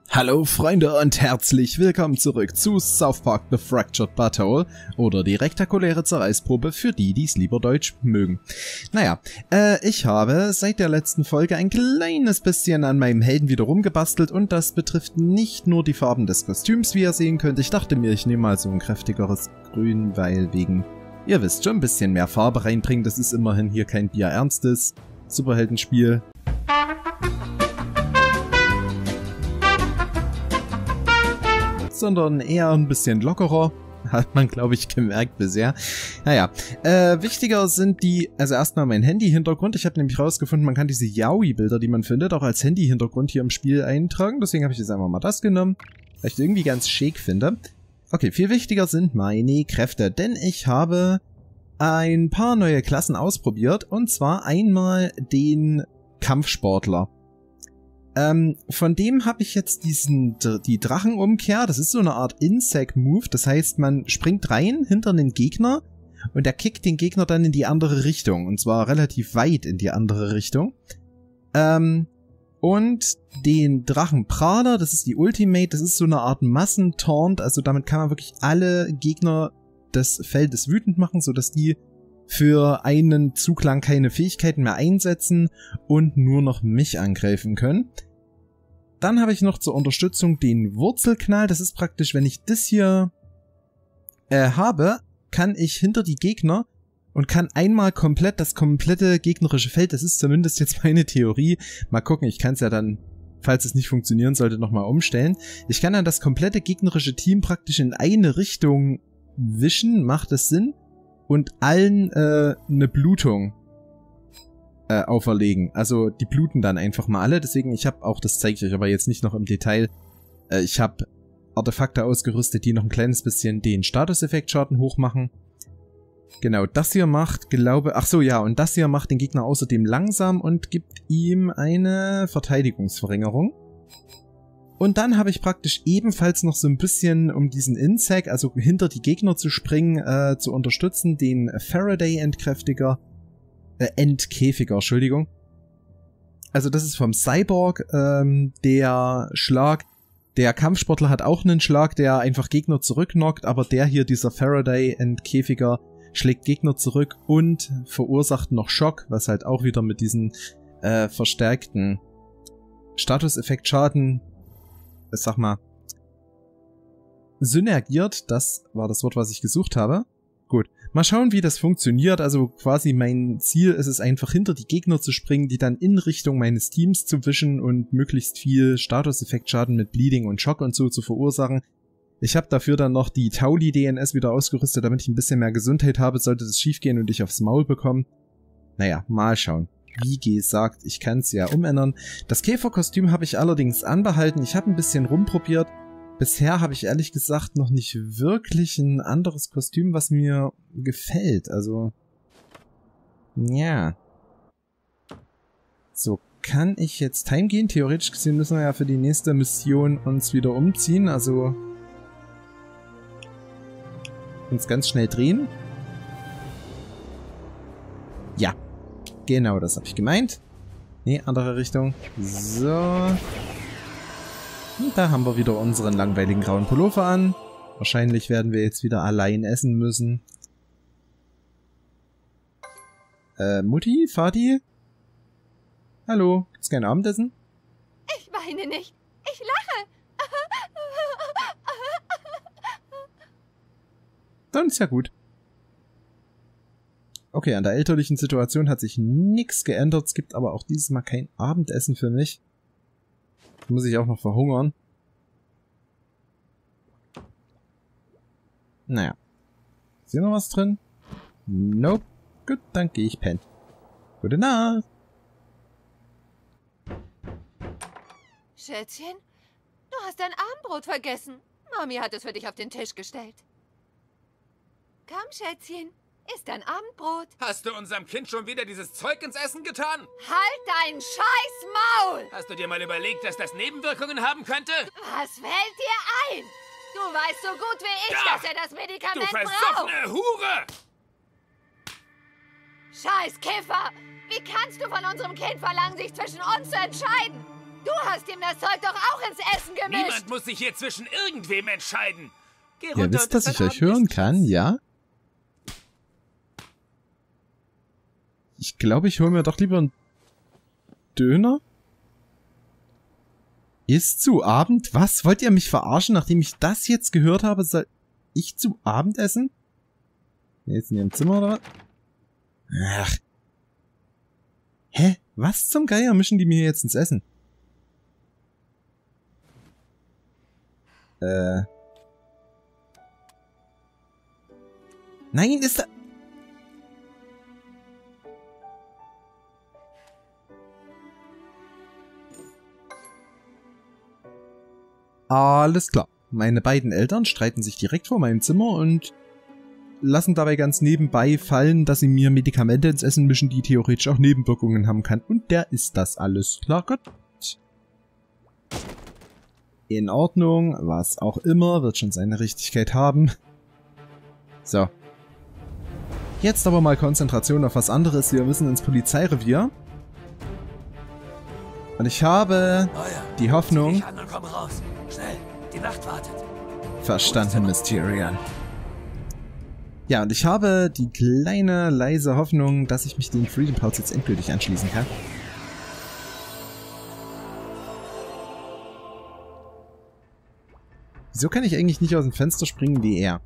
Hallo Freunde und herzlich willkommen zurück zu South Park The Fractured But Whole oder die rektakuläre Zerreißprobe für die, die es lieber Deutsch mögen. Naja, ich habe seit der letzten Folge ein kleines bisschen an meinem Helden wieder rumgebastelt und das betrifft nicht nur die Farben des Kostüms, wie ihr sehen könnt. Ich dachte mir, ich nehme mal so ein kräftigeres Grün, weil wegen, ihr wisst schon, ein bisschen mehr Farbe reinbringen. Das ist immerhin hier kein bierernstes Superheldenspiel. Sondern eher ein bisschen lockerer. Hat man, glaube ich, gemerkt bisher. Naja, wichtiger sind die, also erstmal mein Handy-Hintergrund. Ich habe nämlich rausgefunden, man kann diese Yaoi-Bilder, die man findet, auch als Handy-Hintergrund hier im Spiel eintragen. Deswegen habe ich jetzt einfach mal das genommen, weil ich das irgendwie ganz schick finde. Okay, viel wichtiger sind meine Kräfte, denn ich habe ein paar neue Klassen ausprobiert. Und zwar einmal den Kampfsportler. Von dem habe ich jetzt die Drachenumkehr. Das ist so eine Art Insect-Move. Das heißt, man springt rein hinter einen Gegner und der kickt den Gegner dann in die andere Richtung. Und zwar relativ weit in die andere Richtung. Und den Drachenprader, das ist die Ultimate. Das ist so eine Art Massentaunt. Also damit kann man wirklich alle Gegner des Feldes wütend machen, sodass die für einen Zug lang keine Fähigkeiten mehr einsetzen und nur noch mich angreifen können. Dann habe ich noch zur Unterstützung den Wurzelknall. Das ist praktisch, wenn ich das hier habe, kann ich hinter die Gegner und kann einmal komplett das komplette gegnerische Feld, das ist zumindest jetzt meine Theorie, mal gucken, ich kann es ja dann, falls es nicht funktionieren sollte, nochmal umstellen. Ich kann dann das komplette gegnerische Team praktisch in eine Richtung wischen, macht das Sinn? Und allen eine Blutung auferlegen. Also die bluten dann einfach mal alle. Deswegen, ich habe auch, das zeige ich euch aber jetzt nicht noch im Detail, ich habe Artefakte ausgerüstet, die noch ein kleines bisschen den Statuseffekt-Schaden hochmachen. Genau, das hier macht, glaube, ach so, ja, und das hier macht den Gegner außerdem langsam und gibt ihm eine Verteidigungsverringerung. Und dann habe ich praktisch ebenfalls noch so ein bisschen, um diesen Insect, also hinter die Gegner zu springen, zu unterstützen, den Faraday-Entkäfiger. Entschuldigung. Also das ist vom Cyborg, der Schlag. Der Kampfsportler hat auch einen Schlag, der einfach Gegner zurückknockt, aber der hier, dieser Faraday-Entkäfiger, schlägt Gegner zurück und verursacht noch Schock, was halt auch wieder mit diesen verstärkten Statuseffekt-Schaden, sag mal, synergiert. Das war das Wort, was ich gesucht habe. Gut, mal schauen, wie das funktioniert. Also quasi mein Ziel ist es einfach, hinter die Gegner zu springen, die dann in Richtung meines Teams zu wischen und möglichst viel Statuseffektschaden mit Bleeding und Schock und so zu verursachen. Ich habe dafür dann noch die Tauli-DNS wieder ausgerüstet, damit ich ein bisschen mehr Gesundheit habe, sollte das schief gehen und ich aufs Maul bekomme. Naja, mal schauen. Wie gesagt, ich kann es ja umändern. Das Käferkostüm habe ich allerdings anbehalten. Ich habe ein bisschen rumprobiert. Bisher habe ich ehrlich gesagt noch nicht wirklich ein anderes Kostüm, was mir gefällt. Also, ja. So, kann ich jetzt heimgehen? Theoretisch gesehen müssen wir ja für die nächste Mission uns wieder umziehen. Also, uns ganz schnell drehen. Ja. Genau, das habe ich gemeint. Nee, andere Richtung. So. Und da haben wir wieder unseren langweiligen grauen Pullover an. Wahrscheinlich werden wir jetzt wieder allein essen müssen. Mutti? Vati? Hallo? Gibt's kein Abendessen? Ich weine nicht. Ich lache. Dann ist ja gut. Okay, an der elterlichen Situation hat sich nichts geändert. Es gibt aber auch dieses Mal kein Abendessen für mich. Da muss ich auch noch verhungern. Naja. Ist hier noch was drin? Nope. Gut, dann gehe ich pennen. Gute Nacht. Schätzchen, du hast dein Abendbrot vergessen. Mami hat es für dich auf den Tisch gestellt. Komm, Schätzchen. Ist dein Abendbrot. Hast du unserem Kind schon wieder dieses Zeug ins Essen getan? Halt dein scheiß Maul! Hast du dir mal überlegt, dass das Nebenwirkungen haben könnte? Was fällt dir ein? Du weißt so gut wie ich, dass er das Du Medikament braucht. versoffene Hure! Scheiß Kiffer! Wie kannst du von unserem Kind verlangen, sich zwischen uns zu entscheiden? Du hast ihm das Zeug doch auch ins Essen gemischt. Niemand muss sich hier zwischen irgendwem entscheiden. Geh runter Ihr wisst, und dass isst ich dein euch hören Abendessen. kann, ja? Ich glaube, ich hole mir doch lieber einen Döner. Ist zu Abend? Was? Wollt ihr mich verarschen, nachdem ich das jetzt gehört habe? Soll ich zu Abend essen? Jetzt in ihrem Zimmer oder was? Ach. Hä? Was zum Geier mischen die mir jetzt ins Essen? Nein, ist da... Alles klar. Meine beiden Eltern streiten sich direkt vor meinem Zimmer und lassen dabei ganz nebenbei fallen, dass sie mir Medikamente ins Essen mischen, die theoretisch auch Nebenwirkungen haben kann. Und der ist das alles. Klar, Gott. In Ordnung, was auch immer, wird schon seine Richtigkeit haben. So. Jetzt aber mal Konzentration auf was anderes. Wir müssen ins Polizeirevier. Und ich habe die Hoffnung... Zieh dich an und komm raus. Schnell, die Nacht wartet. Verstanden, Mysterion. Ja, und ich habe die kleine, leise Hoffnung, dass ich mich den Freedom Pals jetzt endgültig anschließen kann. Wieso kann ich eigentlich nicht aus dem Fenster springen wie er?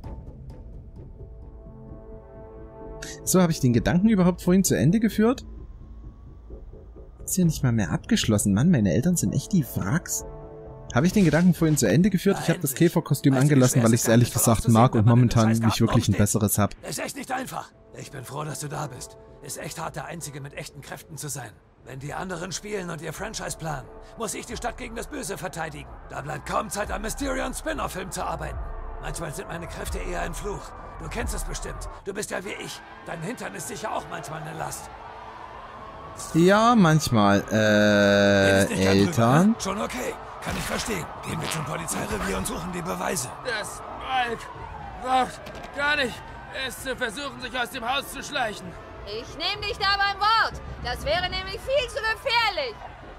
So, habe ich den Gedanken überhaupt vorhin zu Ende geführt? Ist ja nicht mal mehr abgeschlossen. Mann, meine Eltern sind echt die Wracks. Habe ich den Gedanken vorhin zu Ende geführt? Ich habe das Käferkostüm angelassen, weil ich es ehrlich gesagt mag und momentan nicht wirklich ein besseres habe. Ist echt nicht einfach. Ich bin froh, dass du da bist. Ist echt hart, der Einzige mit echten Kräften zu sein. Wenn die anderen spielen und ihr Franchise planen, muss ich die Stadt gegen das Böse verteidigen. Da bleibt kaum Zeit, am Mysterion-Spin-Off-Film zu arbeiten. Manchmal sind meine Kräfte eher ein Fluch. Du kennst es bestimmt. Du bist ja wie ich. Dein Hintern ist sicher auch manchmal eine Last. Ja, manchmal. Eltern? Schon okay. Kann ich verstehen. Gehen wir zum Polizeirevier und suchen die Beweise. Das Mike braucht gar nicht es zu versuchen, sich aus dem Haus zu schleichen. Ich nehme dich da beim Wort. Das wäre nämlich viel zu gefährlich.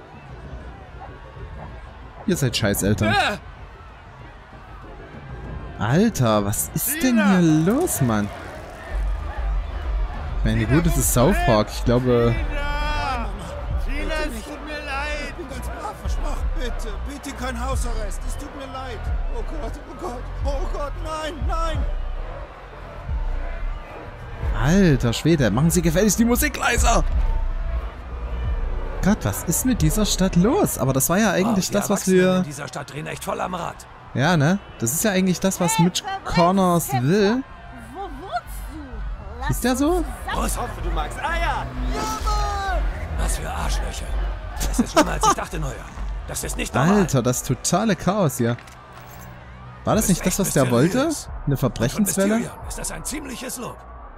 Ihr seid Scheißeltern. Ja. Alter, was ist denn hier los, Mann? Ich meine, gut, es ist South Park. Ich glaube... Tina, es tut mir leid. Ich bin ganz brav versprochen. Bitte, bitte kein Hausarrest. Es tut mir leid. Oh Gott, oh Gott, oh Gott, nein, nein. Alter Schwede, machen Sie gefälligst die Musik leiser! Gott, was ist mit dieser Stadt los? Aber das war ja eigentlich das, was wir... in dieser Stadt drehen echt voll am Rad. Ja, ne? Das ist ja eigentlich das, was Mitch Connors will. Wo wohnst du? Ist der so? Ich hoffe, du magst Eier. Was für Arschlöcher. Das ist schlimmer, als ich dachte, Neuer. Das ist nicht normal. Alter, das totale Chaos hier. War das nicht das, was der wollte? Eine Verbrechenswelle? Von Mysterion ist das ein ziemliches Lob.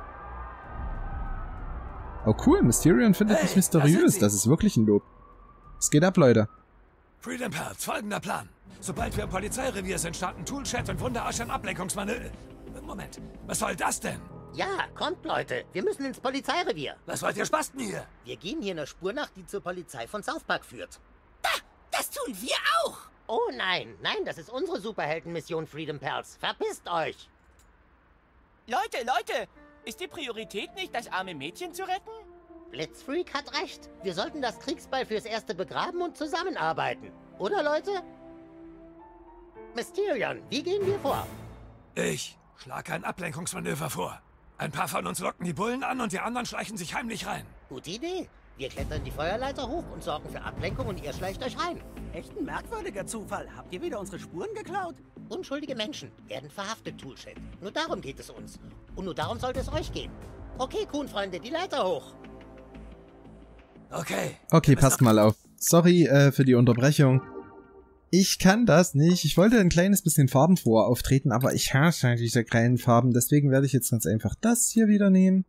Oh cool, Mysterion findet Hey, mich mysteriös. da sind sie. Das ist wirklich ein Lob. Es geht ab, Leute. Freedom Pals, folgender Plan. Sobald wir im Polizeirevier sind, starten Toolchat und Wunderasch ein Ablenkungsmanöver. Moment, was soll das denn? Ja, kommt Leute, wir müssen ins Polizeirevier. Was wollt ihr Spasten hier? Wir gehen hier einer Spur nach, die zur Polizei von South Park führt. Das tun wir auch. Oh nein, nein, das ist unsere Superheldenmission Freedom Pals. Verpisst euch! Leute, ist die Priorität nicht, das arme Mädchen zu retten? Blitzfreak hat recht. Wir sollten das Kriegsbeil fürs Erste begraben und zusammenarbeiten. Oder, Leute? Mysterion, wie gehen wir vor? Ich schlage ein Ablenkungsmanöver vor. Ein paar von uns locken die Bullen an und die anderen schleichen sich heimlich rein. Gute Idee. Wir klettern die Feuerleiter hoch und sorgen für Ablenkung und ihr schleicht euch rein. Echt ein merkwürdiger Zufall. Habt ihr wieder unsere Spuren geklaut? Unschuldige Menschen werden verhaftet, Toolshed. Nur darum geht es uns. Und nur darum sollte es euch gehen. Okay, Kuhn-Freunde, die Leiter hoch. Okay. Okay, passt mal auf. Sorry für die Unterbrechung. Ich kann das nicht. Ich wollte ein kleines bisschen farbenfroher auftreten, aber ich hasse diese kleinen Farben. Deswegen werde ich jetzt ganz einfach das hier wieder nehmen.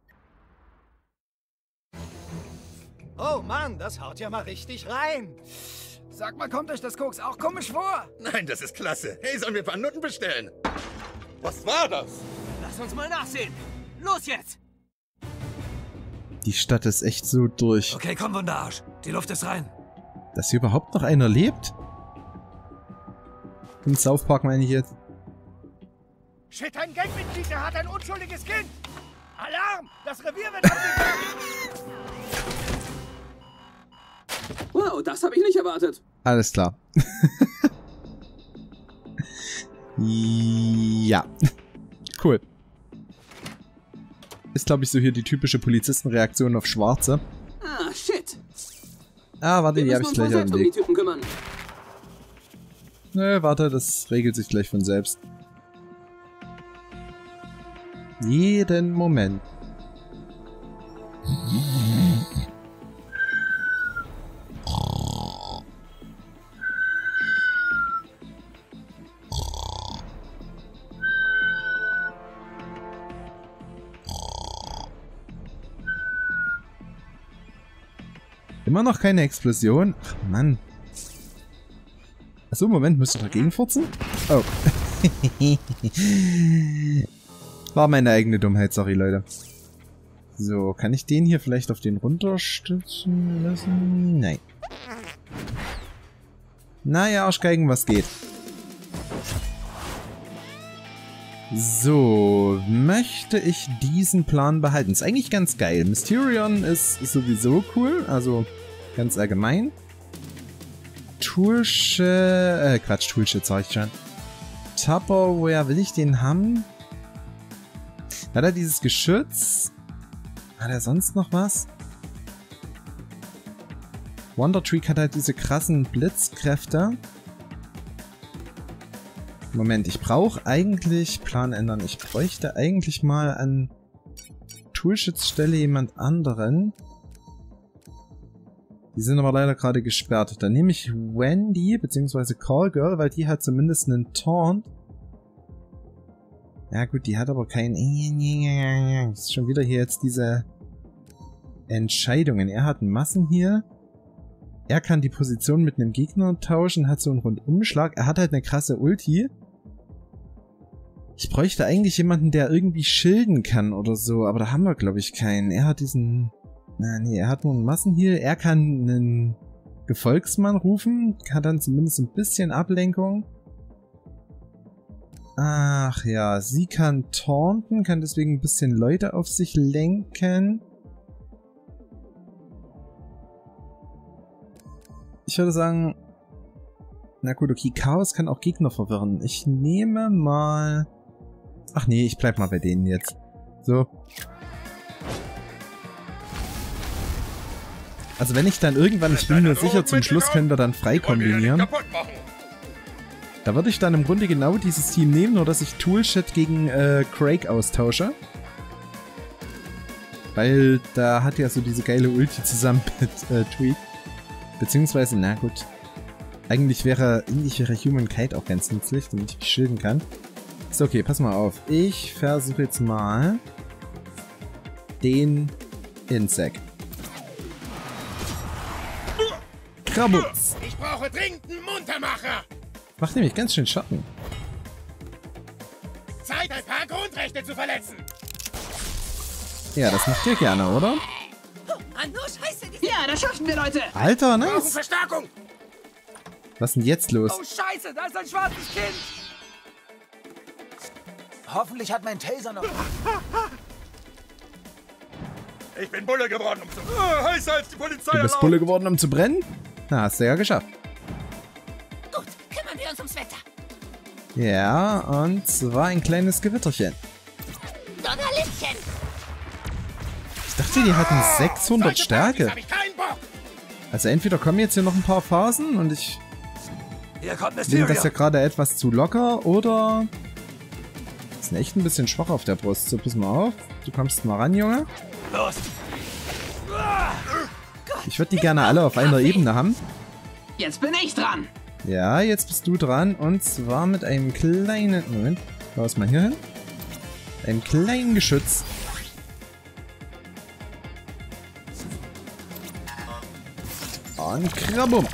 Oh Mann, das haut ja mal richtig rein. Sag mal, kommt euch das Koks auch komisch vor? Nein, das ist klasse. Hey, sollen wir ein paar Nutten bestellen? Was war das? Lass uns mal nachsehen. Los jetzt! Die Stadt ist echt so durch. Okay, komm, Wunderasch. Die Luft ist rein. Dass hier überhaupt noch einer lebt? Im South Park meine ich jetzt. Shit, ein Gangmitglied, der hat ein unschuldiges Kind! Alarm! Das Revier wird abgegeben! Wow, das habe ich nicht erwartet. Alles klar. Ja. Cool. Ist, glaube ich, so hier die typische Polizistenreaktion auf Schwarze. Ah, shit. Ah, warte, die habe ich gleich auf dem Weg. Kümmern. Nö, warte, das regelt sich gleich von selbst. Jeden Moment. Immer noch keine Explosion? Ach, Mann. Achso, Moment, müsst ihr dagegen furzen? Oh. War meine eigene Dummheit, sorry, Leute. So, kann ich den hier vielleicht auf den runterstützen lassen? Nein. Naja, Arschgeigen, was geht? So, möchte ich diesen Plan behalten? Ist eigentlich ganz geil. Mysterion ist sowieso cool, also ganz allgemein. Toolshed sag ich schon. Tupperware, will ich den haben? Hat er dieses Geschütz? Hat er sonst noch was? Wondertreak hat halt diese krassen Blitzkräfte. Moment, ich brauche eigentlich... Plan ändern. Ich bräuchte eigentlich mal an Toolsheds Stelle jemand anderen. Die sind aber leider gerade gesperrt. Dann nehme ich Wendy, beziehungsweise Callgirl, weil die hat zumindest einen Taunt. Ja gut, die hat aber keinen... Ist schon wieder hier jetzt diese Entscheidungen. Er hat einen Massenheal. Er kann die Position mit einem Gegner tauschen, hat so einen Rundumschlag. Er hat halt eine krasse Ulti. Ich bräuchte eigentlich jemanden, der irgendwie schilden kann oder so, aber da haben wir, glaube ich, keinen. Er hat diesen... Na, nee, er hat nur einen Massenheal. Er kann einen Gefolgsmann rufen, hat dann zumindest ein bisschen Ablenkung. Ach ja, sie kann taunten, kann deswegen ein bisschen Leute auf sich lenken. Ich würde sagen... Na gut, okay, Chaos kann auch Gegner verwirren. Ich nehme mal... Ach nee, ich bleib mal bei denen jetzt. So. Also wenn ich dann irgendwann, ich bin mir sicher, zum Schluss können wir dann frei kombinieren. Da würde ich dann im Grunde genau dieses Team nehmen, nur dass ich Toolshed gegen Craig austausche. Weil da hat ja so diese geile Ulti zusammen mit Tweak. Beziehungsweise, na gut. Eigentlich wäre Human Kite auch ganz nützlich, damit ich mich schilden kann. Ist okay, pass mal auf. Ich versuche jetzt mal den Insekt. Krabutz! Ich brauche dringend einen Muntermacher! Macht nämlich ganz schön Schatten. Zeit, ein paar Grundrechte zu verletzen! Ja, das macht ihr gerne, oder? Ja, das schaffen wir, Leute! Alter, Wir brauchen nice! Verstärkung! Was ist denn jetzt los? Oh Scheiße, da ist ein schwarzes Kind! Hoffentlich hat mein Taser noch... Ich bin Bulle geworden, um zu... heißer als die Polizei Du bist Bulle geworden, um zu brennen? Na, hast du ja geschafft. Gut, kümmern wir uns ums Wetter. Ja, und zwar ein kleines Gewitterchen. Donnerlittchen! Ich dachte, die hatten 600 Stärke. Hab ich keinen Bock! Also entweder kommen jetzt hier noch ein paar Phasen und ich Hier kommt nehme das ja Mysterion. gerade etwas zu locker, oder... Die sind echt ein bisschen schwach auf der Brust. So, pass mal auf. Du kommst mal ran, Junge. Los! Ich würde die gerne alle auf einer Ebene haben. Jetzt bin ich dran! Ja, jetzt bist du dran. Und zwar mit einem kleinen... Moment. Lass mal hier hin. Einem kleinen Geschütz. Und Krabum.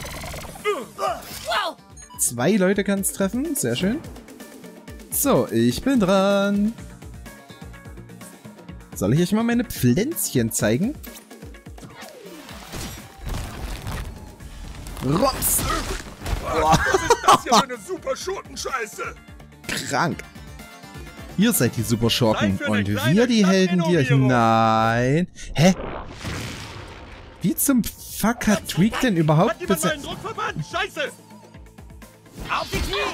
Wow! 2 Leute kann es treffen. Sehr schön. So, ich bin dran. Soll ich euch mal meine Pflänzchen zeigen? Rops! Was ist das hier für eine super Schurkenscheiße? Krank. Ihr seid die Superschurken Zeit für eine und kleine wir die Helden, die euch... Stadtrenovierung. Nein. Hä? Wie zum Fuck hat Tweak denn überhaupt... Hat jemand mal einen Druckverband? Scheiße! Auf die Knie!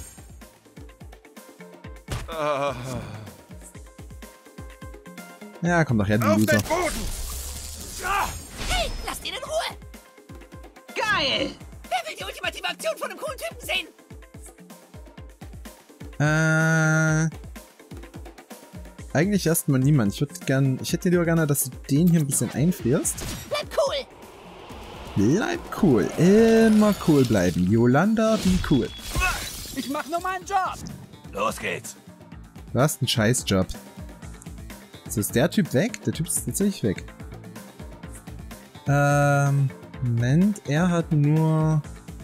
Ja, komm doch her, du Auf Loser. den Boden! Hey, lasst ihn in Ruhe! Geil! Wer will die ultimative Aktion von einem coolen Typen sehen? Eigentlich erstmal niemand. Ich hätte lieber gerne, dass du den hier ein bisschen einfrierst. Bleib cool! Bleib cool. Immer cool bleiben. Yolanda, be cool. Ich mach nur meinen Job. Los geht's. Du hast einen Scheißjob. So, ist der Typ weg? Der Typ ist tatsächlich weg. Moment, er hat nur...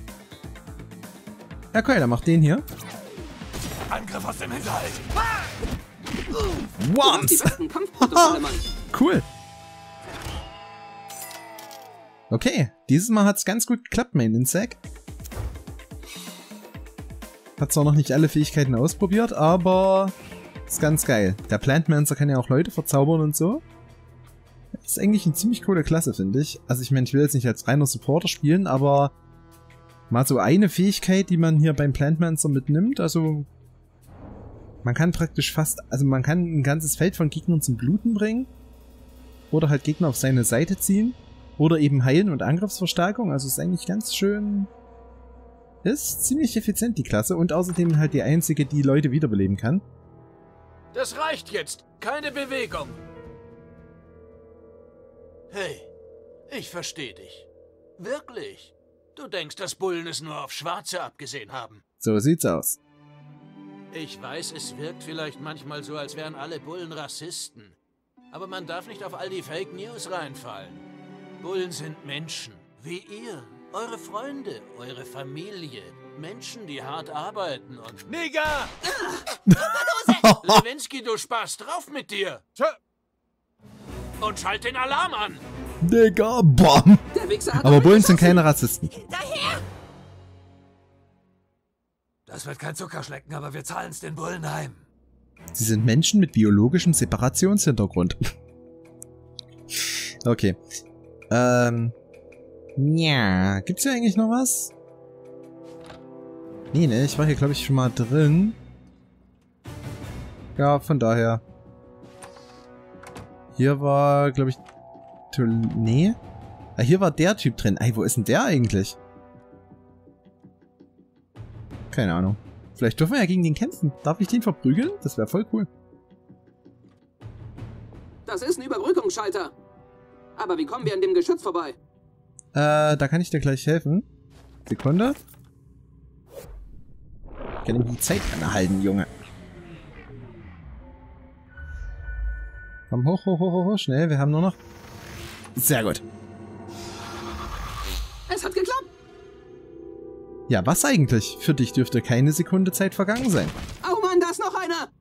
Ja, okay, dann mach den hier. Angriff aus dem Hinterhalt. Du hast die besten Kampfprotokolle, Mann. Cool. Okay, dieses Mal hat's ganz gut geklappt, Main Insect. Hat zwar noch nicht alle Fähigkeiten ausprobiert, aber ist ganz geil. Der Plantmancer kann ja auch Leute verzaubern und so. Das ist eigentlich eine ziemlich coole Klasse, finde ich. Also ich meine, ich will jetzt nicht als reiner Supporter spielen, aber mal so eine Fähigkeit, die man hier beim Plantmancer mitnimmt, also man kann praktisch also man kann ein ganzes Feld von Gegnern zum Bluten bringen oder halt Gegner auf seine Seite ziehen oder eben heilen und Angriffsverstärkung, also ist eigentlich ganz schön, ist ziemlich effizient die Klasse und außerdem halt die einzige, die Leute wiederbeleben kann. Das reicht jetzt. Keine Bewegung. Hey, ich verstehe dich. Wirklich. Du denkst, dass Bullen es nur auf Schwarze abgesehen haben. So sieht's aus. Ich weiß, es wirkt vielleicht manchmal so, als wären alle Bullen Rassisten. Aber man darf nicht auf all die Fake News reinfallen. Bullen sind Menschen, wie ihr. Eure Freunde, eure Familie. Menschen, die hart arbeiten und... Nigger! Lewinsky, du Spaß, drauf mit dir! Und schalt den Alarm an! Digga, bam! Der Wichser hat Aber Bullen sind keine Rassisten. Daher! Das wird kein Zuckerschlecken, aber wir zahlen's den Bullen heim. Sie sind Menschen mit biologischem Separationshintergrund. Okay. Ja, gibt's hier eigentlich noch was? Nee, ne, ich war hier, glaube ich, schon mal drin. Ja, von daher. Hier war, glaube ich... Nee? Ah, hier war der Typ drin. Ey, wo ist denn der eigentlich? Keine Ahnung. Vielleicht dürfen wir ja gegen den kämpfen. Darf ich den verprügeln? Das wäre voll cool. Das ist ein Überbrückungsschalter. Aber wie kommen wir an dem Geschütz vorbei? Da kann ich dir gleich helfen. Sekunde. Ich kann ihm die Zeit anhalten, Junge. Komm hoch, hoch, hoch, hoch, schnell. Wir haben nur noch... Sehr gut. Es hat geklappt. Ja, was eigentlich? Für dich dürfte keine Sekunde Zeit vergangen sein. Oh Mann, da ist noch einer.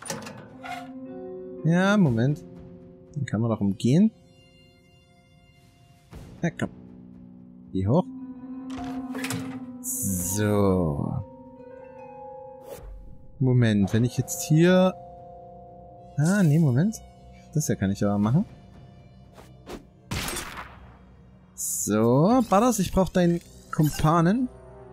Ja, Moment. Den kann man doch umgehen. Ja, komm. Geh hoch. So. Moment, wenn ich jetzt hier... Ah, nee, Moment. Das hier kann ich aber machen. So, Butters, ich brauche deinen Kumpanen.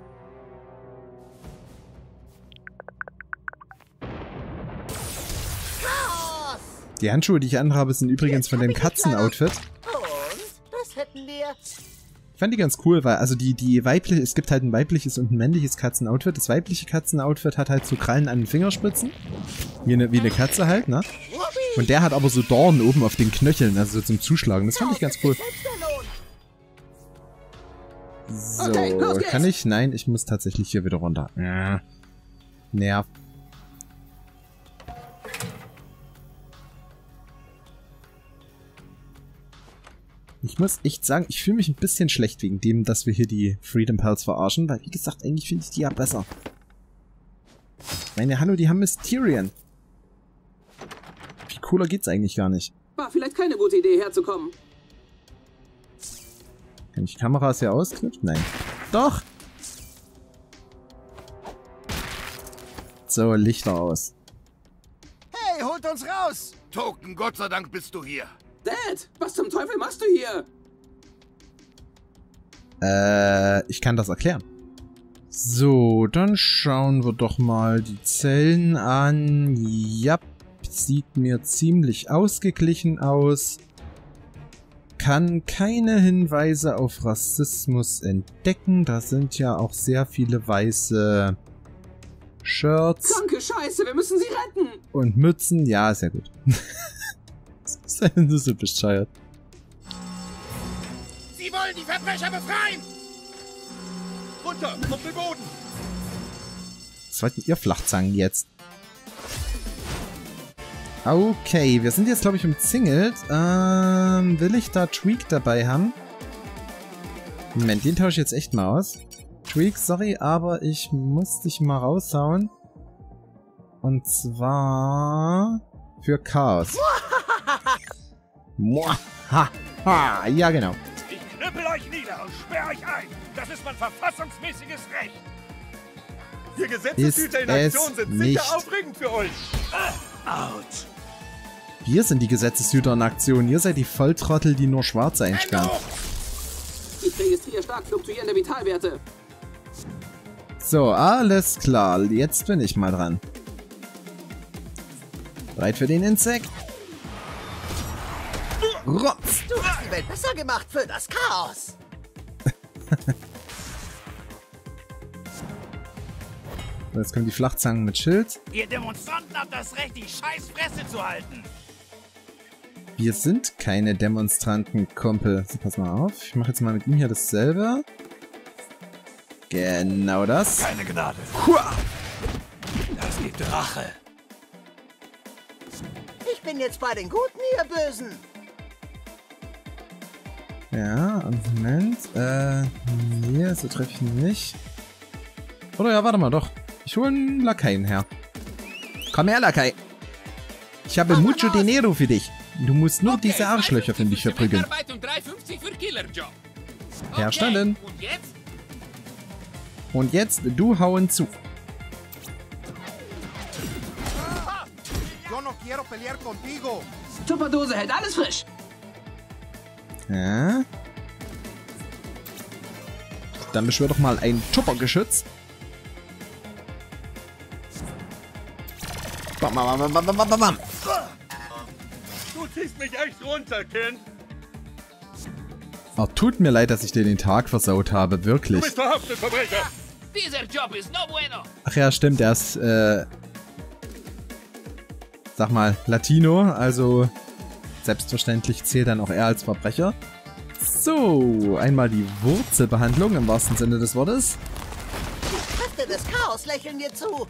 Die Handschuhe, die ich anhabe, sind übrigens von dem Katzen-Outfit. Und? Das hätten wir. Ich fand die ganz cool, weil, also die weibliche, es gibt halt ein weibliches und ein männliches Katzen-Outfit. Das weibliche Katzen-Outfit hat halt so Krallen an den Fingerspitzen. Wie eine Katze halt, ne? Und der hat aber so Dornen oben auf den Knöcheln, also so zum Zuschlagen. Das fand ich ganz cool. So, Okay, los geht's. kann ich? Nein, ich muss tatsächlich hier wieder runter. Ja. Nerv. Ich muss echt sagen, ich fühle mich ein bisschen schlecht wegen dem, dass wir hier die Freedom Pals verarschen, weil, wie gesagt, eigentlich finde ich die ja besser. Ich meine, hallo, die haben Mysterion. Viel cooler geht's eigentlich gar nicht. War vielleicht keine gute Idee, herzukommen. Kann ich Kameras hier ausknüpfen? Nein. Doch. So, Lichter aus. Hey, holt uns raus! Token, Gott sei Dank bist du hier. Dad, was zum Teufel machst du hier? Ich kann das erklären. So, dann schauen wir doch mal die Zellen an. Ja, sieht mir ziemlich ausgeglichen aus. Kann keine Hinweise auf Rassismus entdecken. Da sind ja auch sehr viele weiße Shirts. Kranke Scheiße, wir müssen sie retten. Und Mützen. Ja, sehr gut. Das ist einfach so bescheuert. Sie wollen die Verbrecher befreien! Runter, auf den Boden! Was wollten ihr Flachzangen jetzt? Okay, wir sind jetzt, glaube ich, umzingelt. Will ich da Tweak dabei haben? Moment, den tausche ich jetzt echt mal aus. Tweak, sorry, aber ich muss dich mal raushauen. Und zwar für Chaos. Muahaha, ja genau. Ich knüppel euch nieder und sperre euch ein. Das ist mein verfassungsmäßiges Recht. Die Gesetzeshüter in Aktion sind sicher aufregend für euch. Autsch. Wir sind die Gesetzeshüter in Aktion. Ihr seid die Volltrottel, die nur Schwarze einsperren. Ich registriere stark fluktuierende Vitalwerte. So, alles klar. Jetzt bin ich mal dran. Bereit für den Insekt? Rotz! Du hast die Welt besser gemacht für das Chaos. Jetzt kommen die Flachzangen mit Schild. Ihr Demonstranten habt das Recht, die Scheißfresse zu halten. Wir sind keine Demonstranten, Kumpel. So, pass mal auf. Ich mache jetzt mal mit ihm hier dasselbe. Genau das. Keine Gnade. Das gibt Rache. Ich bin jetzt bei den Guten, ihr Bösen. Ja, und Moment. Nee, so treffe ich ihn nicht. Oder ja, warte mal, doch. Ich hole einen Lakaien her. Komm her, Lakai. Ich habe mucho dinero für dich. Du musst nur diese Arschlöcher für mich verprügeln. Verstanden. Und jetzt du hauen zu. Tupperdose hält alles frisch. Ja. Dann beschwör doch mal ein Tuppergeschütz. Bam, bam, bam, bam, bam, bam, bam. Du ziehst mich echt runter, Kind. Oh, tut mir leid, dass ich dir den Tag versaut habe, wirklich. Du bist verhaftet, Verbrecher. Dieser Job ist no bueno. Ach ja, stimmt, er ist, sag mal, Latino, also selbstverständlich zählt dann auch er als Verbrecher. So, einmal die Wurzelbehandlung im wahrsten Sinne des Wortes. Die Kräfte des Chaos lächeln dir zu.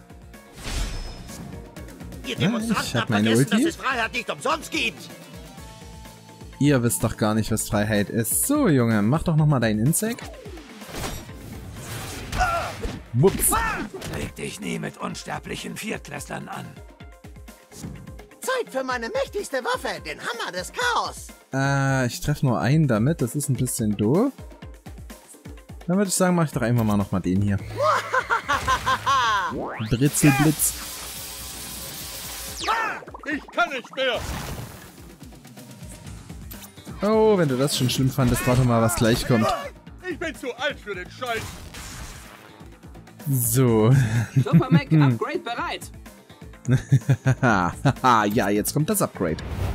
Ihr Ja, Demonstranten ich hab habt meine vergessen, Ulti. dass es Freiheit nicht umsonst gibt. Ihr wisst doch gar nicht, was Freiheit ist. So, Junge, mach doch nochmal deinen Insekt. Wups. Leg dich nie mit unsterblichen Viertklässlern an. Zeit für meine mächtigste Waffe, den Hammer des Chaos. Ich treffe nur einen damit, das ist ein bisschen doof. Dann würde ich sagen, mache ich doch einfach mal nochmal den hier. Britzelblitz. Ich kann nicht mehr. Oh, wenn du das schon schlimm fandest, warte mal, was gleich kommt. Ich bin zu alt für den Scheiß. So. Super Mac, Upgrade bereit. Haha, ja, jetzt kommt das Upgrade.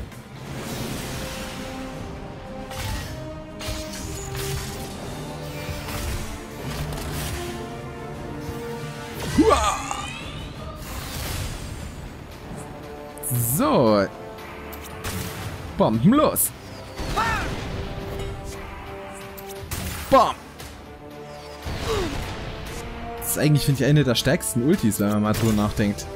Hua! So. Bomben los. Bom. Das ist eigentlich, finde ich, eine der stärksten Ultis, wenn man mal drüber nachdenkt.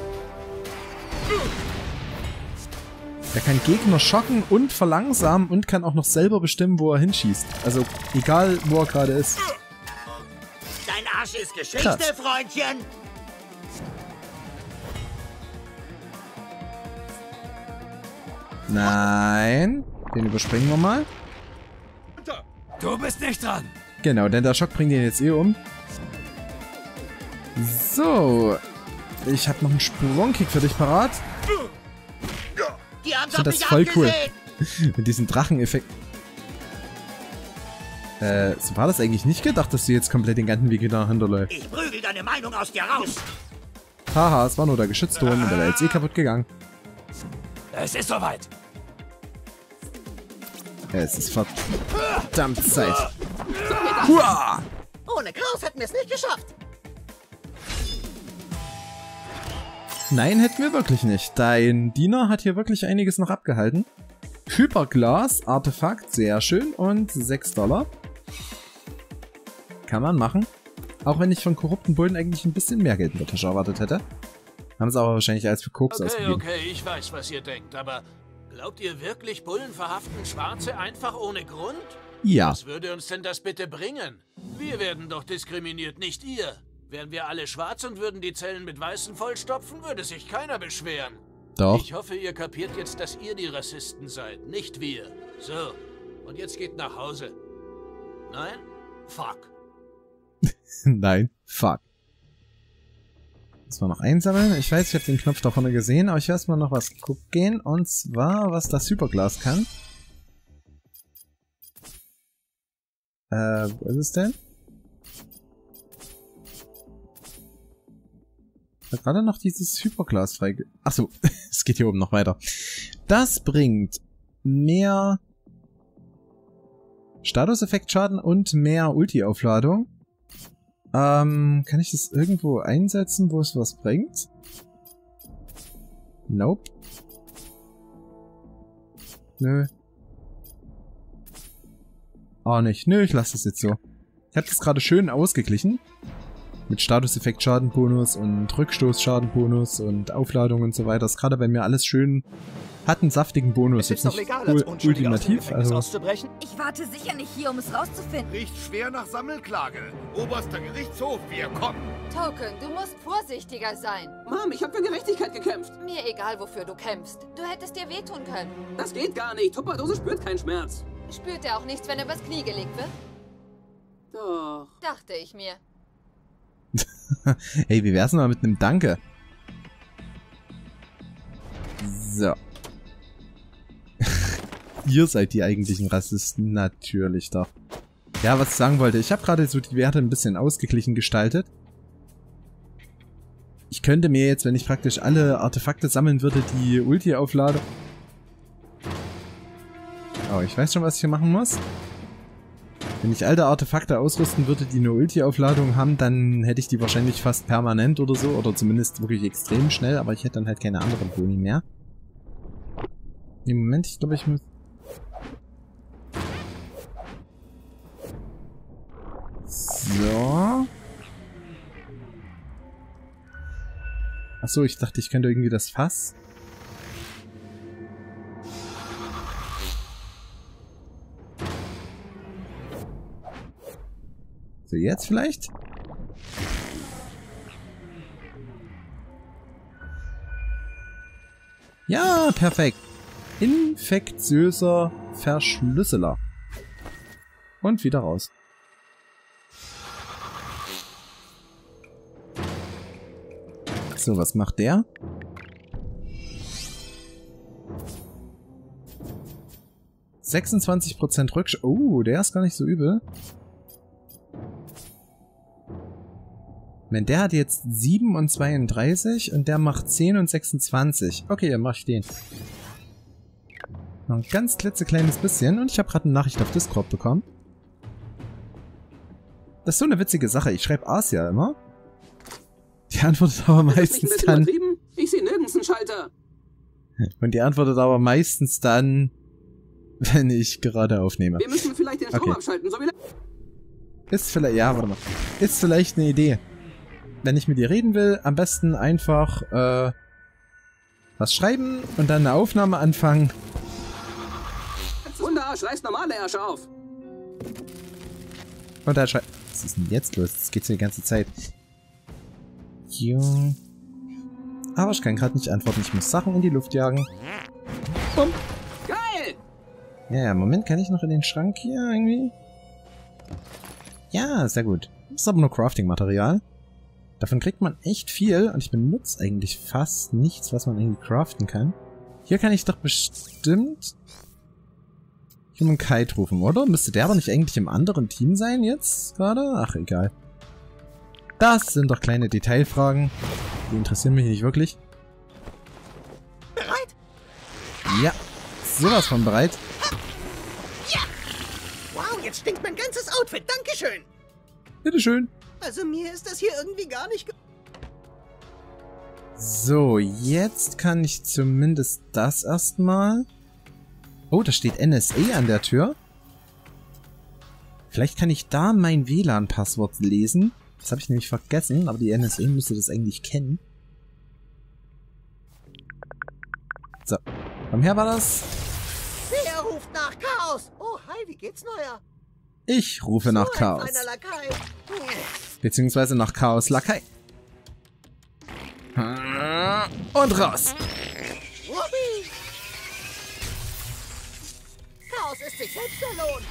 Er kann Gegner schocken und verlangsamen und kann auch noch selber bestimmen, wo er hinschießt. Also, egal, wo er gerade ist. Dein Arsch ist Geschichte, Krass. Freundchen. Nein. Den überspringen wir mal. Du bist nicht dran. Genau, denn der Schock bringt ihn jetzt eh um. So. Ich habe noch einen Sprungkick für dich parat. Die haben Ich finde das voll cool. Mit diesem Dracheneffekt. So war das eigentlich nicht gedacht, dass du jetzt komplett den ganzen Weg wieder hinterläufst. Ich prügel deine Meinung aus dir raus. Haha, es war nur der Geschützturm und der ist eh kaputt gegangen. Es ist soweit. Es ist verdammt Zeit. Hua! Ohne Chaos hätten wir es nicht geschafft. Nein, hätten wir wirklich nicht. Dein Diener hat hier wirklich einiges noch abgehalten. Hyperglas, Artefakt, sehr schön. Und $6. Kann man machen. Auch wenn ich von korrupten Bullen eigentlich ein bisschen mehr Geld in der Tasche erwartet hätte. Haben sie aber wahrscheinlich als für Koks ausgegeben. Okay, ich weiß, was ihr denkt, aber glaubt ihr wirklich, Bullen verhaften Schwarze einfach ohne Grund? Ja. Was würde uns denn das bitte bringen? Wir werden doch diskriminiert, nicht ihr. Wären wir alle schwarz und würden die Zellen mit Weißen vollstopfen, würde sich keiner beschweren. Doch. Ich hoffe, ihr kapiert jetzt, dass ihr die Rassisten seid, nicht wir. So, und jetzt geht nach Hause. Nein? Fuck. Nein, fuck. Müssen wir noch einsammeln. Ich weiß, ich habe den Knopf da vorne gesehen, aber ich will erstmal noch was gucken. Und zwar, was das Hyperglas kann. Wo ist es denn? Ich habe gerade noch dieses Hyperglas freige... Achso, es geht hier oben noch weiter. Das bringt mehr Statuseffektschaden und mehr Ulti-Aufladung. Kann ich das irgendwo einsetzen, wo es was bringt? Nope. Nö. Auch nicht. Nö, ich lasse das jetzt so. Ich habe das gerade schön ausgeglichen. Mit Statuseffekt-Schadenbonus und Rückstoß-Schadenbonus und Aufladung und so weiter. Das ist gerade bei mir alles schön... Hat einen saftigen Bonus. Jetzt nicht ultimativ. Also ich warte sicher nicht hier, um es rauszufinden. Riecht schwer nach Sammelklage. Oberster Gerichtshof, wir kommen. Token, du musst vorsichtiger sein. Mom, ich habe für Gerechtigkeit gekämpft. Mir egal, wofür du kämpfst. Du hättest dir wehtun können. Das geht gar nicht. Tupperdose spürt keinen Schmerz. Spürt er auch nichts, wenn er übers Knie gelegt wird? Doch. Dachte ich mir. Hey, wie wär's denn mal mit einem Danke? So. Ihr seid die eigentlichen Rassisten. Natürlich doch. Ja, was ich sagen wollte. Ich habe gerade so die Werte ein bisschen ausgeglichen gestaltet. Ich könnte mir jetzt, wenn ich praktisch alle Artefakte sammeln würde, die Ulti auflade. Oh, ich weiß schon, was ich hier machen muss. Wenn ich alte Artefakte ausrüsten würde, die eine Ulti-Aufladung haben, dann hätte ich die wahrscheinlich fast permanent oder so. Oder zumindest wirklich extrem schnell. Aber ich hätte dann halt keine anderen Boni mehr. Im Moment, ich glaube, ich muss... So. Achso, ich dachte, ich könnte irgendwie das Fass. So, jetzt vielleicht? Ja, perfekt. Infektiöser Verschlüsseler. Und wieder raus. So, was macht der? %26% Rückstoß. Oh, der ist gar nicht so übel. Der hat jetzt 7 und 32 und der macht 10 und 26. Okay, dann mach ich den. Noch ein ganz klitzekleines bisschen und ich habe gerade eine Nachricht auf Discord bekommen. Das ist so eine witzige Sache. Ich schreibe Asia immer. Die antwortet aber meistens dann... Ich sehe nirgends einen Schalter. Und die antwortet aber meistens dann, wenn ich gerade aufnehme. Wir müssen vielleicht den Strom abschalten, so wie... Ist vielleicht... Ja, warte mal. Ist vielleicht eine Idee. Wenn ich mit dir reden will, am besten einfach was schreiben und dann eine Aufnahme anfangen. Wunderarsch, reißt normale Ärsche auf. Und dann schreibt... Was ist denn jetzt los? Das geht so die ganze Zeit. Jo. Aber ich kann gerade nicht antworten. Ich muss Sachen in die Luft jagen. Bumm. Geil! Ja, Moment, kann ich noch in den Schrank hier irgendwie? Ja, sehr gut. Das ist aber nur Crafting-Material. Davon kriegt man echt viel und ich benutze eigentlich fast nichts, was man irgendwie craften kann. Hier kann ich doch bestimmt Human Kite rufen, oder? Müsste der aber nicht eigentlich im anderen Team sein jetzt gerade? Ach, egal. Das sind doch kleine Detailfragen. Die interessieren mich nicht wirklich. Bereit? Ja, sowas von bereit. Ja! Wow, jetzt stinkt mein ganzes Outfit. Dankeschön. Bitteschön. Also mir ist das hier irgendwie gar nicht... So, jetzt kann ich zumindest das erstmal... Oh, da steht NSA an der Tür. Vielleicht kann ich da mein WLAN-Passwort lesen. Das habe ich nämlich vergessen, aber die NSA müsste das eigentlich kennen. So, komm her war das. Wer ruft nach Chaos? Oh, hi, wie geht's, Neuer? Ich rufe nach Chaos. Ein feiner Lakai. Beziehungsweise nach Chaos Lakai. Und raus. Whoopi. Chaos ist sich selbst erlohnt.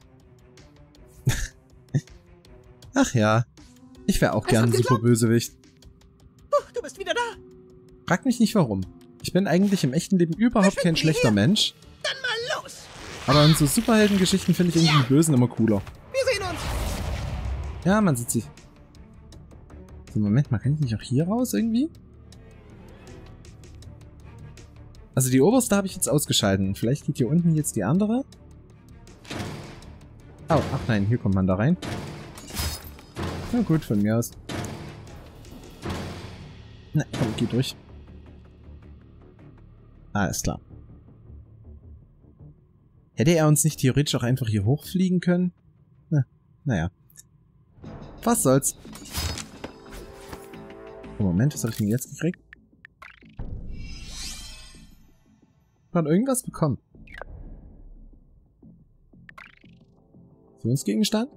Ach ja. Ich wäre auch gern ein super Bösewicht. Du bist wieder da. Frag mich nicht warum. Ich bin eigentlich im echten Leben überhaupt kein schlechter Mensch. Dann mal los. Aber in so Superheldengeschichten finde ich irgendwie die Bösen immer cooler. Wir sehen uns. Ja, man sieht sie. So, Moment mal, kann ich nicht auch hier raus irgendwie? Also die oberste habe ich jetzt ausgeschalten. Vielleicht geht hier unten jetzt die andere. Oh, ach nein, hier kommt man da rein. Na gut, von mir aus. Na, komm, geh durch. Alles klar. Hätte er uns nicht theoretisch auch einfach hier hochfliegen können? Naja. Was soll's. Oh, Moment, was habe ich denn jetzt gekriegt? Hat irgendwas bekommen. Funktionsgegenstand?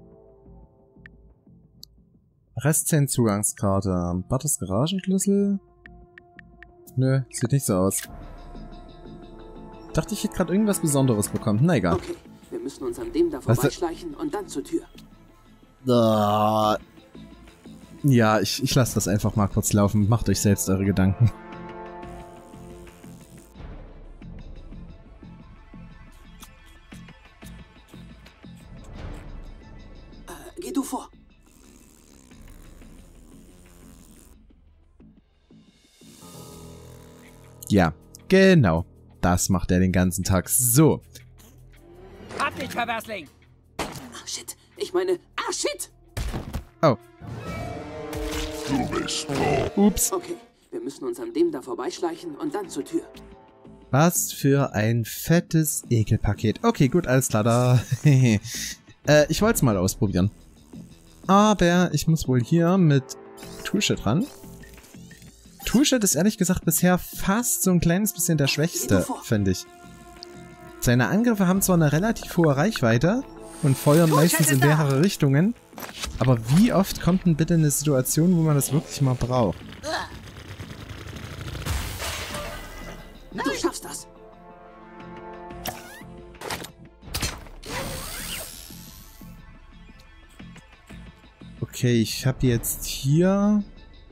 Restzellen-Zugangskarte. Butters Garagenschlüssel? Nö, sieht nicht so aus. Dachte, ich hätte gerade irgendwas Besonderes bekommen. Na egal. Okay, wir müssen uns an dem da vorbeischleichen und dann zur Tür. Ja, ich lasse das einfach mal kurz laufen. Macht euch selbst eure Gedanken. Geh du vor. Ja, genau. Das macht er den ganzen Tag. So. Hab dich, Perversling! Ah, shit. Ich meine, shit! Oh. Du bist tot. Ups. Okay, wir müssen uns an dem da vorbeischleichen und dann zur Tür. Was für ein fettes Ekelpaket. Okay, gut, alles klar, da. Ich wollte es mal ausprobieren. Aber ich muss wohl hier mit Toolshed ran. Toolshed ist ehrlich gesagt bisher fast so ein kleines bisschen der Schwächste, finde ich. Seine Angriffe haben zwar eine relativ hohe Reichweite und feuern meistens in mehrere Richtungen, aber wie oft kommt denn bitte eine Situation, wo man das wirklich mal braucht? Du schaffst das. Okay, ich habe jetzt hier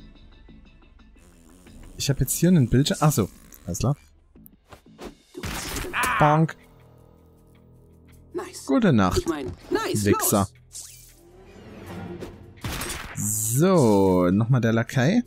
einen Bildschirm. Achso, alles klar. Bonk. Nice. Gute Nacht, Ich mein, nice, Wichser. So, nochmal der Lakai.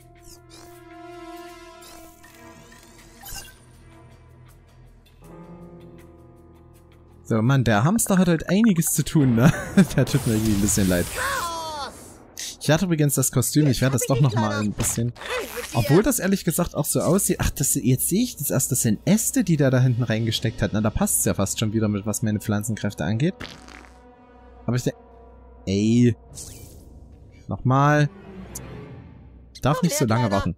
So, Mann, der Hamster hat halt einiges zu tun, ne? Der tut mir irgendwie ein bisschen leid. Ich hatte übrigens das Kostüm, ich werde das doch nochmal ein bisschen... Obwohl das ehrlich gesagt auch so aussieht... Ach, jetzt sehe ich das erst, das sind Äste, die der da hinten reingesteckt hat. Na, da passt es ja fast schon wieder mit, was meine Pflanzenkräfte angeht. Aber ich denke... Ey. Nochmal. Ich darf nicht so lange warten.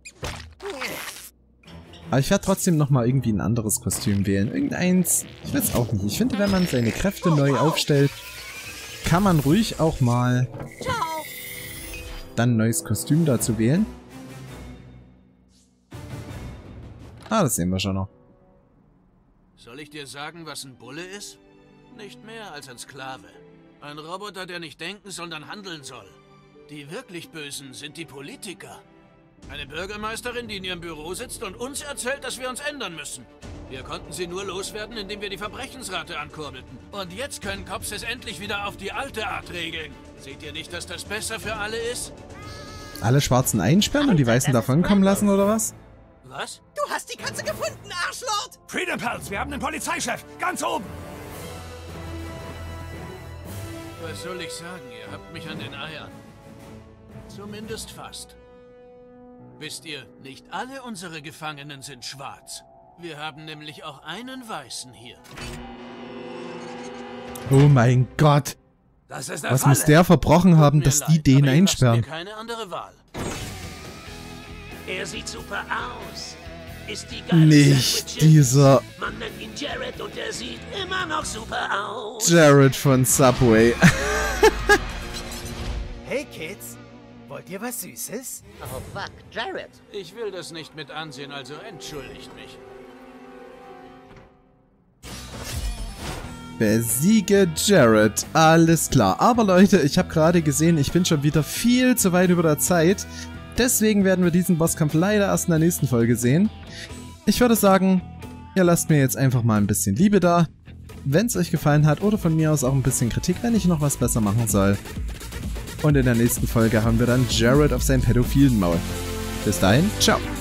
Aber ich werde trotzdem nochmal irgendwie ein anderes Kostüm wählen. Irgendeins... Ich weiß auch nicht. Ich finde, wenn man seine Kräfte neu aufstellt, kann man ruhig auch mal... dann ein neues Kostüm dazu wählen. Ah, das sehen wir schon noch. Soll ich dir sagen, was ein Bulle ist? Nicht mehr als ein Sklave. Ein Roboter, der nicht denken, sondern handeln soll. Die wirklich Bösen sind die Politiker. Eine Bürgermeisterin, die in ihrem Büro sitzt und uns erzählt, dass wir uns ändern müssen. Wir konnten sie nur loswerden, indem wir die Verbrechensrate ankurbelten. Und jetzt können Cops es endlich wieder auf die alte Art regeln. Seht ihr nicht, dass das besser für alle ist? Alle Schwarzen einsperren und die Weißen davonkommen lassen, oder was? Was? Du hast die Katze gefunden, Arschlord! Freedom Pals, wir haben den Polizeichef, ganz oben. Was soll ich sagen? Ihr habt mich an den Eiern. Zumindest fast. Wisst ihr, nicht alle unsere Gefangenen sind schwarz. Wir haben nämlich auch einen Weißen hier. Oh mein Gott. Das ist was muss der verbrochen haben, dass die den einsperren? Keine andere Wahl. Er sieht super aus. Ist die nicht dieser... Man nennt ihn Jared und er sieht immer noch super aus. Jared von Subway. Hey Kids, wollt ihr was Süßes? Oh fuck, Jared. Ich will das nicht mit ansehen, also entschuldigt mich. Besiege Jared. Alles klar. Aber Leute, ich habe gerade gesehen, ich bin schon wieder viel zu weit über der Zeit. Deswegen werden wir diesen Bosskampf leider erst in der nächsten Folge sehen. Ich würde sagen, ihr lasst mir jetzt einfach mal ein bisschen Liebe da. Wenn es euch gefallen hat oder von mir aus auch ein bisschen Kritik, wenn ich noch was besser machen soll. Und in der nächsten Folge haben wir dann Jared auf seinem pädophilen Maul. Bis dahin, ciao.